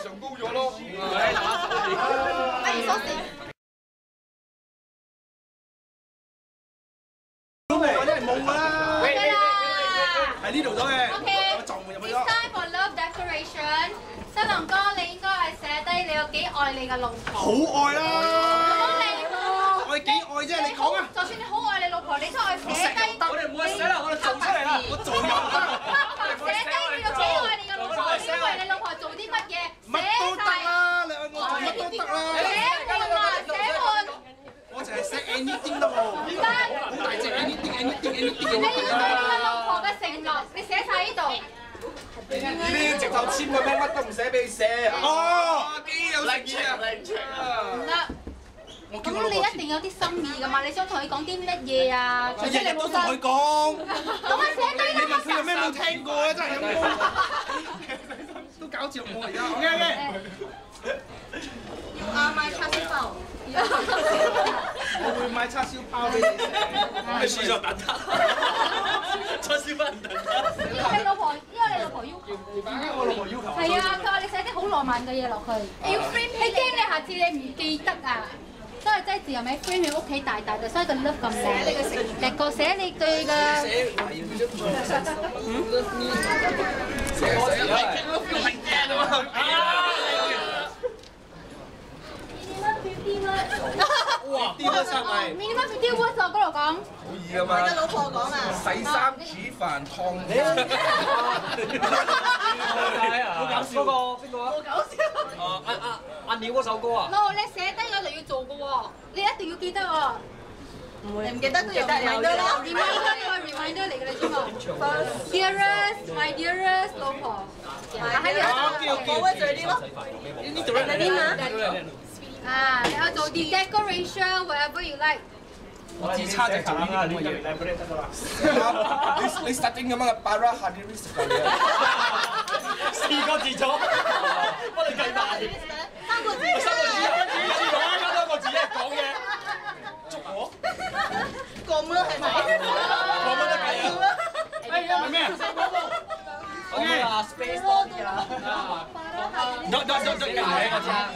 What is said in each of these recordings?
上高咗咯。 不如鎖匙。 都係嗰啲係夢㗎啦。 OK 啦。 喺呢度咗嘅。 OK。 我撞門入去 It's 咗。 time for love declaration。新郎哥，你應該係寫低你有幾愛你嘅老婆。 好愛啦！ 咁你愛幾愛啫？你講啊！ 就算你好愛你老婆，你都係寫低。 我哋唔會寫啦，我哋做出嚟啦。 我做有得。 寫低你有幾愛你嘅老婆，你為你老婆做啲乜嘢， 乜都得啦，你愛我做乜都得啦。 寫滿啊，寫滿。 我淨係寫 anything 得喎。 唔得。 好大隻 anything。 你要對你嘅老婆嘅承諾，你寫晒呢度。 呢啲直頭簽個名乜都唔寫俾你寫。哦，幾有誠意啊！ 唔得。咁你一定有啲心意㗎嘛？你想同佢講啲乜嘢啊？ 我日日都同佢講。 咁我寫低啦。 你問佢有咩冇聽過啊？真係有冇？都搞笑我而家。OK。 要買叉燒包。 我會買叉燒包俾你食。 係輸咗蛋撻，叉燒包唔蛋撻。 你老婆，因為你老婆要求。 我老婆要求。 係啊，佢話你寫啲好浪漫嘅嘢落去。要 frame， 你驚你下次你唔記得啊？所以即係字又咪 frame 你屋企大大嘅，所以個 love 咁靚。寫你嘅成，嚟個寫你對嘅。 哇！啲乜衫係 minimum 50 words 我嗰度講。 好易㗎嘛！ 你嘅老婆講啊。 洗衫、煮飯、燙衫。 好搞笑！嗰個邊個啊？好搞笑！阿鳥嗰首歌啊。 no， 你寫低咗就要做嘅喎，你一定要記得喎。唔會。你唔記得都有 reminder 啦。reminder 嚟嘅你知嘛 ？Dearest，my dearest 老婆。喺呢度。 我最啲咯。呢度咧。邊啊？啊，你去做 decoration whatever you like。 我自差就做呢啲咁嘅嘢。 你實定咁樣嘅 Bara Hadiris 嚟嘅。 4個字咗，幫你計埋。 3個字。 3個字啊！加多個字一講嘅。捉我。 咁啦，係咪？ 講乜得計啊？ 係咩 ？OK 啊 ，space body 啊。no 計埋我知啦。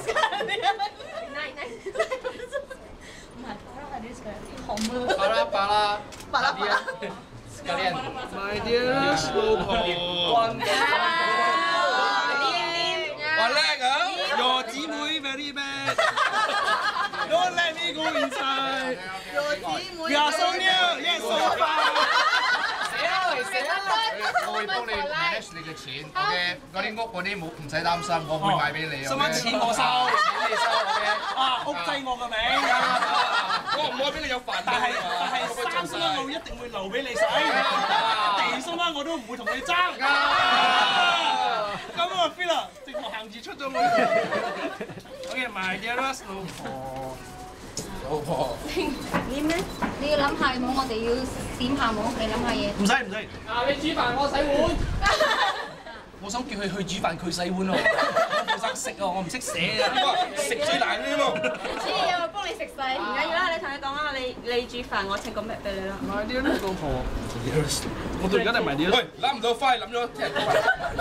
巴拉。 My dearest 老婆。 話叻啊 Your 姊妹 very bad. Don't let me go inside. We are so near, yes so far. 我會幫你 manage 你嘅錢 ，OK？嗰啲屋嗰啲冇唔使擔心，我會買俾你。 使乜錢我收？ 錢你收 ，OK？ 啊，屋製我個名。 我唔愛俾你有煩惱。 但係30蚊我一定會留俾你使。地心蚊我都唔會同你爭。咁我 feel 啦，直頭行住出咗門。OK， my dearest 老婆。 老婆。 你咩？你要諗下冇？我哋要閃下冇？你諗下嘢。 唔使。 啊！你煮飯，我洗碗。 我想叫佢去煮飯，佢洗碗喎。我想食啊，我唔識寫啊。食最難嘅喎。 主要又幫你食晒，唔緊要啦，你同佢講啦，你煮飯，我請個咩俾你啦。 My dearest 老婆。我到而家都係 my dearest。 喂，諗唔到快，諗咗聽日快。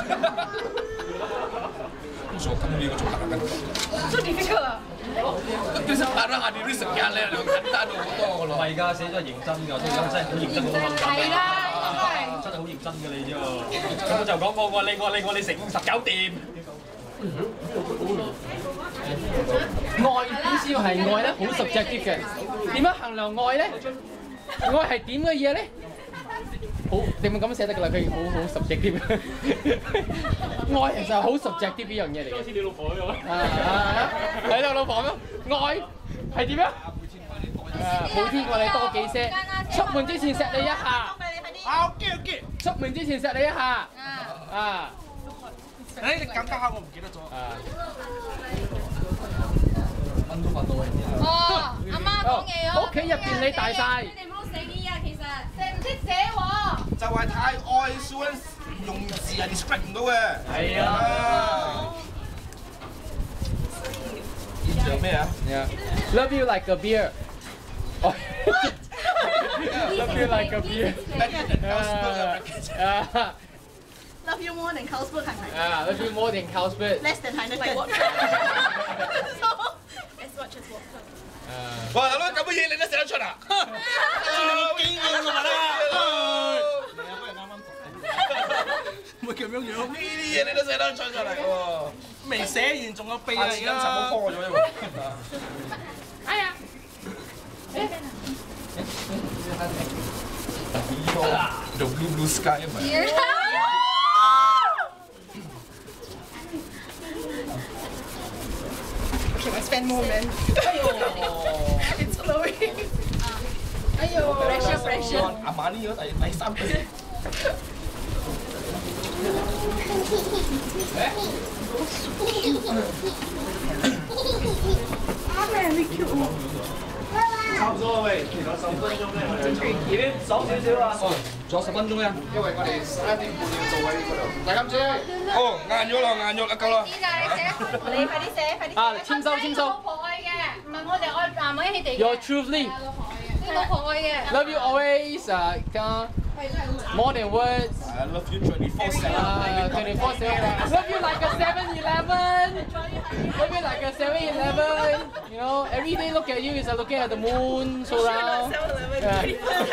傻咁呢個做大緊。 都 difficult 啊！ 其實打咗下啲成日咧，兩簡單到好多㗎咯。 唔係㗎，寫咗係認真㗎，真係好認真，好諗緊。 係啦，應該係。 真係好認真㗎你啫喎。咁我就講我愛你成50搞掂。 愛點先係愛咧？好 subjective 嘅。點樣衡量愛咧？愛係點嘅嘢咧？好，你咪咁寫得㗎啦，佢好 subjective。愛其實係好 subjective 呢樣嘢嚟嘅。 好似你老婆咁。 係你老婆咩？愛係點樣？好天過你多幾些。出門之前錫你一下。 OK。 出門之前錫你一下。啊。 誒，你講下我唔記得咗。 蚊都發到哦，阿媽講嘢啊！ 屋企入邊你大晒。 你唔好寫呢啊，其實寫唔識寫喎。 就係太愛少人用字人 describe 唔到嘅。係啊。 仲有咩啊 ？Love you like a beer. Love you like a beer. Love you more than Carlsberg 係咪？ Love you more than Carlsberg. Less than Heineken。As much as vodka。 哇！大佬咁嘅嘢你都寫得出啊？ 見過啦嘛啦。咪咁樣樣。 呢啲嘢你都寫得出嚟喎。 未寫完仲有秘啊！ 而家就冇破咗啫喎。 哎呀！ The blue sky 啊嘛。 Okay, I spend more man. It's flowing. 哎呦 ，pressure。 阿瑪尼嗰第3句。 差唔多喂，其實10分鐘咧，我哋已經爽少少啦。 仲有10分鐘啊！因為我哋11點半要到喺嗰度。大監姐，哦，硬咗啦，夠啦。 呢就係你寫， 你快啲寫，快啲。 啊，簽收。 老婆愛嘅，唔係我哋愛男人一起地嘅。 Your truthfully. 老婆愛嘅。 Love you always. More than words. I love you 24/7. 24/7. Love you like a 7-Eleven. Love you like a 7-Eleven. You know, every day look at you is like looking at the moon so round. Yeah.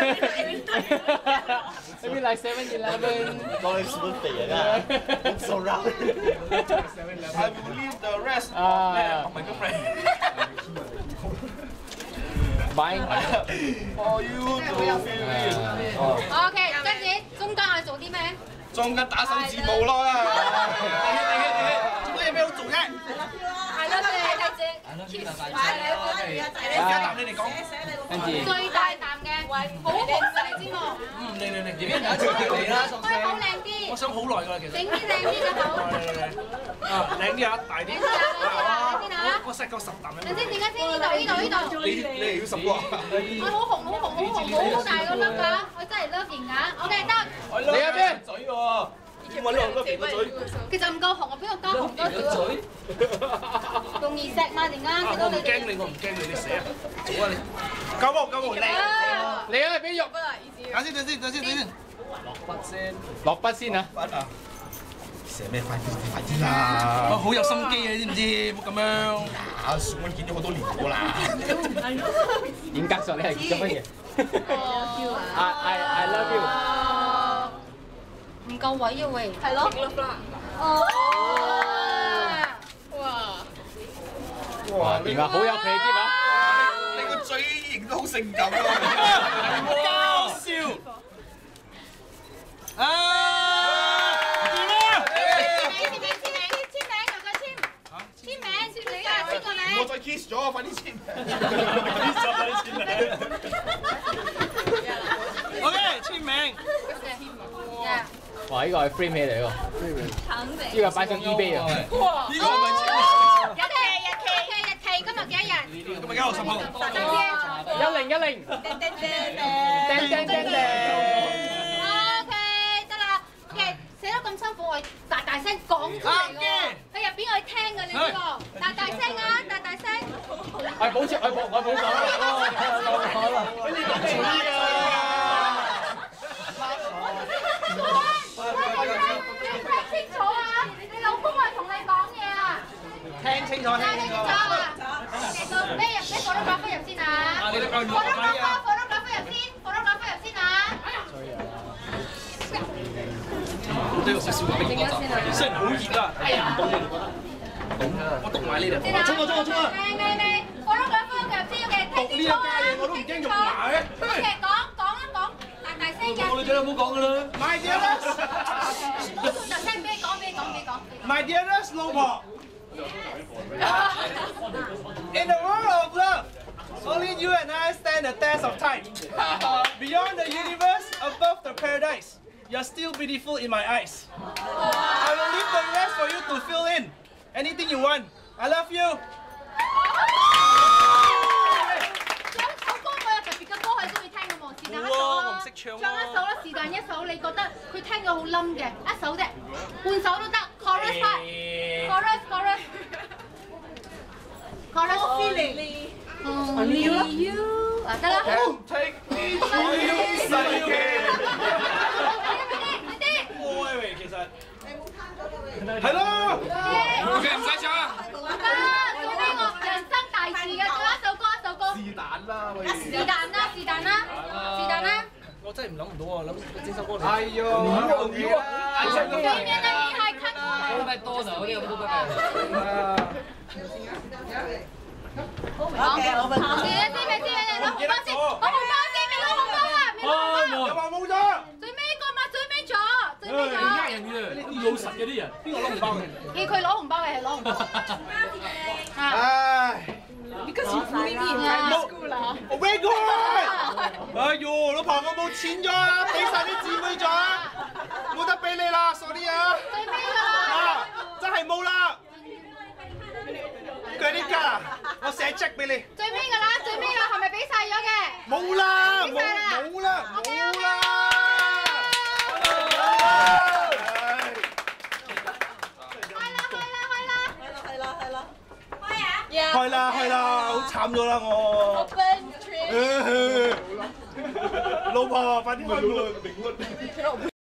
Love you like 7-Eleven. 講你少肥啊！數 round。 I will leave the rest. 啊， 唔係咁嚟。 Bye. For you to feel it. OK， 跟住中間我做啲咩？ 中間打手字幕咯。 做乜嘢咩好做啫？ 係咯，你係只。 而家答你哋講。 跟住最大啖嘅，好紅嘅你知冇？ 嚟， 而家有一次嚟啦，送佢好靚啲， 我想好耐㗎啦，其實。 整啲靚啲嘅口。 啊，靚啲啊，大啲。我食夠10啖啦。 等先，點解先？呢度。 你係要10個啊？ 我好紅，好大個粒㗎，我真係 love 型㗎。OK，得。 你喺邊？ 嘴喎，揾呢個鼻個嘴。 其實唔夠紅，我俾我加紅多少。容易錫嘛，陣間見到你哋。 我唔驚你，你寫啊！好啊你。夠冇靚。 你喺邊肉？ 等先。 落筆先啊！ 寫咩快啲啦！ 我好有心機嘅，知唔知？唔好咁樣。 啊，小溫見咗好多年㗎啦。 嚴格上你係做乜嘢？I love you。 唔夠位啊喂。係咯。哦。 哇！點啊？好有脾氣啊！ 你個嘴型都好性感啊！ 搞笑。啊！點啊？ 簽名，你啊簽個名。 我再 kiss 咗，快啲簽。 OK， 簽名。 哇！呢個係 frame 咩嚟喎？ 肯定。 呢個擺上 eBay 啊！ 呢個係咪簽名？ 日期，今日幾多日？ 今日9月10號。 1010。 OK，得啦。OK，寫得咁辛苦，我大聲講出嚟㗎。喺入邊我聽㗎，你知喎。大聲啊！大聲。 我冇講啦。 聽清楚啊！你老公係同你講嘢啊！ 聽清楚。 咩入火龍果入先啊！火龍果入先啊！ 都有少少冰果汁，雖然好熱啊，但係唔凍你哋覺得？我讀埋呢度。衝啊！ 未，火龍果入先嘅，聽清楚啊！ 我都唔驚肉麻嘅。 OK， 講，大聲嘅。 我女仔有冇講㗎啦 ？My dearest， 大聲俾你講。 My dearest 老婆。In the world of love, only you and I stand the test of time. Beyond the universe, above the paradise, you're still beautiful in my eyes. I will leave the rest for you to fill in. Anything you want. I love you. 首歌我有特別嘅歌係中意聽嘅喎，是但一首啦，唱一首啦，是但一首你覺得佢聽到好冧嘅，一首啫，半首都得 ，chorus feeling， only you， 啊得啦，好 Take me to you, 世界。 喂，其實係咯。 OK， 唔使唱啊。 最尾我人生大事嘅，做一首歌，一首歌。 是但啦，喂。 是但啦，是但啦，是但啦。 我真係諗唔到啊，諗整首歌嚟。 哎呦， 對面的女孩看我。 太多了，我哋都得。 OK， 我們。先攞紅包先，攞紅包先，未攞紅包啊，未攞紅包。 又話冇咗。 最尾個嘛，最尾咗，最尾咗。 呃人嘅，咁老實嘅啲人，邊個攞紅包嘅？ 叫佢攞紅包嘅係攞紅包。 唉。 Because you fully me in primary school 啦。 Very good！ 哎呦，老婆我冇錢咗啊，俾晒啲姊妹咗啊，冇得俾你啦 ，sorry 啊。 最尾㗎啦。 啊，真係冇啦。佢啲卡，我寫 check 俾你。 最尾㗎啦，最尾啦，係咪俾晒咗嘅？ 冇啦，冇啦，冇啦。開啦，好慘咗啦我。老婆，快啲開門。